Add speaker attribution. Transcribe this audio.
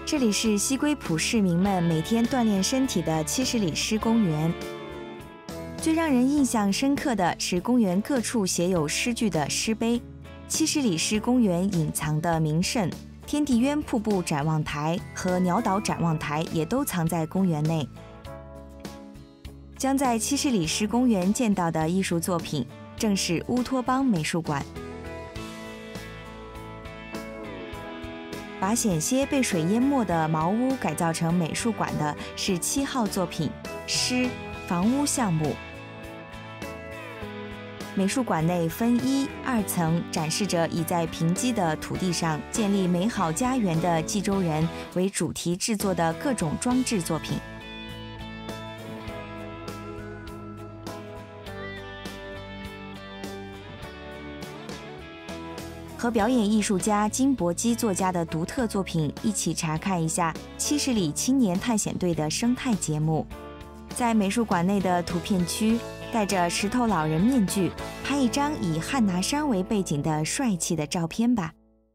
Speaker 1: 这里是西归浦市民们每天锻炼身体的70里诗公园。最让人印象深刻的是公园各处写有诗句的诗碑。70里诗公园隐藏的名胜天地渊瀑布展望台和鸟岛展望台也都藏在公园内。将在70里诗公园见到的艺术作品正是乌托邦美术馆。把险些被水淹没的茅屋改造成美术馆的是7号作品诗房屋项目。美术馆内分1、2层，展示着以在贫瘠的土地上建立美好家园的冀州人为主题制作的各种装置作品。和表演艺术家金伯基作家的独特作品一起查看一下70里青年探险队的生态节目。在美术馆内的图片区，戴着石头老人面具，拍一张以汉拿山为背景的帅气的照片吧。